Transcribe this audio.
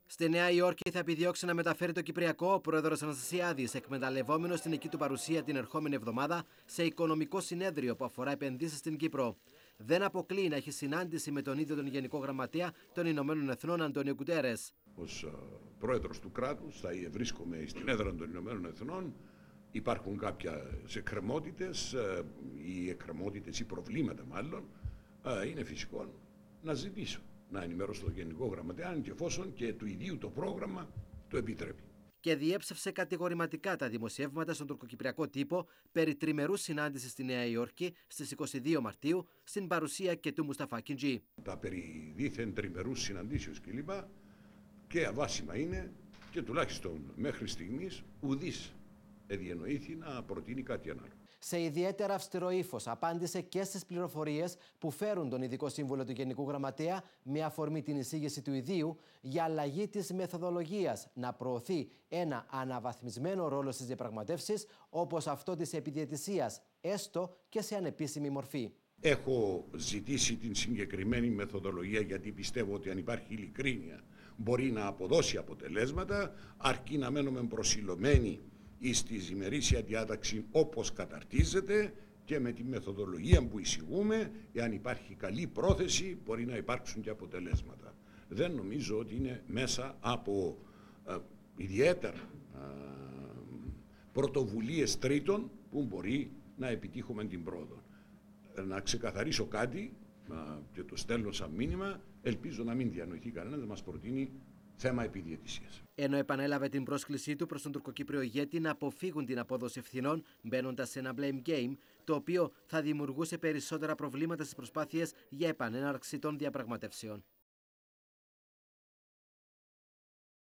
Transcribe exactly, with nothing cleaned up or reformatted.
Στη Νέα Υόρκη θα επιδιώξει να μεταφέρει το Κυπριακό ο πρόεδρος Αναστασιάδης, εκμεταλλευόμενος την εκεί του παρουσία την ερχόμενη εβδομάδα σε οικονομικό συνέδριο που αφορά επενδύσεις στην Κύπρο. Δεν αποκλείει να έχει συνάντηση με τον ίδιο τον Γενικό Γραμματέα των Ηνωμένων Εθνών, Αντώνιο Γκουτέρες. Ως πρόεδρος του κράτους θα βρίσκομαι στην έδρα των Ηνωμένων Εθνών. Υπάρχουν κάποιες εκκρεμότητες, οι εκκρεμότητες ή προβλήματα μάλλον, είναι φυσικό να ζητήσω να ενημερώσω τον Γενικό Γραμματέα, αν και εφόσον και του ιδίου το πρόγραμμα το επιτρέπει. Και διέψευσε κατηγορηματικά τα δημοσιεύματα στον τουρκοκυπριακό τύπο περί τριμερούς συνάντησης στη Νέα Υόρκη στις είκοσι δύο Μαρτίου στην παρουσία και του Μουσταφά Κιντζή. Τα περί δίθεν τριμερούς συναντήσεως κλπ. Και αβάσιμα είναι και τουλάχιστον μέχρι στιγμής ουδής εδιανοήθη να προτείνει κάτι άλλο. Σε ιδιαίτερα αυστηρό ύφος απάντησε και στις πληροφορίες που φέρουν τον Ειδικό Σύμβουλο του Γενικού Γραμματέα με αφορμή την εισήγηση του ιδίου για αλλαγή της μεθοδολογίας να προωθεί ένα αναβαθμισμένο ρόλο στις διαπραγματεύσεις όπως αυτό της επιδιαιτησίας, έστω και σε ανεπίσημη μορφή. Έχω ζητήσει την συγκεκριμένη μεθοδολογία γιατί πιστεύω ότι αν υπάρχει ειλικρίνεια μπορεί να αποδώσει αποτελέσματα, αρκεί να μένουμε προσιλωμένοι στη ημερήσια διάταξη όπως καταρτίζεται και με τη μεθοδολογία που εισηγούμε, εάν υπάρχει καλή πρόθεση μπορεί να υπάρξουν και αποτελέσματα. Δεν νομίζω ότι είναι μέσα από ε, ιδιαίτερα ε, πρωτοβουλίες τρίτων που μπορεί να επιτύχουμε την πρόοδο. Να ξεκαθαρίσω κάτι ε, και το στέλνω σαν μήνυμα, ελπίζω να μην διανοηθεί κανένας, να μας προτείνει θέμα επιδιαιτησίας. Ενώ επανέλαβε την πρόσκλησή του προς τον τουρκοκύπριο ηγέτη να αποφύγουν την απόδοση ευθυνών μπαίνοντας σε ένα blame game, το οποίο θα δημιουργούσε περισσότερα προβλήματα στις προσπάθειες για επανέναρξη των διαπραγματεύσεων.